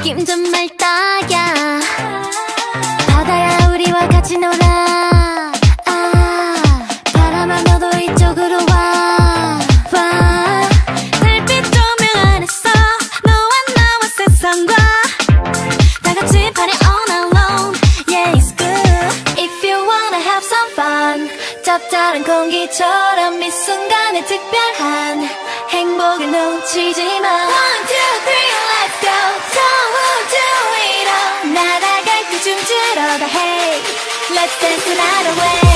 느낌 좀 맑다야. 바다야 우리와 같이 놀아. 바람아 너도 이쪽으로 와. 달빛 조명 안에서 너와 나와 세상과 다같이 party all night long. Yeah it's good if you wanna have some fun. 짭짤한 공기처럼 이 순간에 특별한 행복을 놓치지 마. 1, 2, 3 let's go. Don't do it all. 날아갈 때 춤추러 가. Hey let's dance the night away.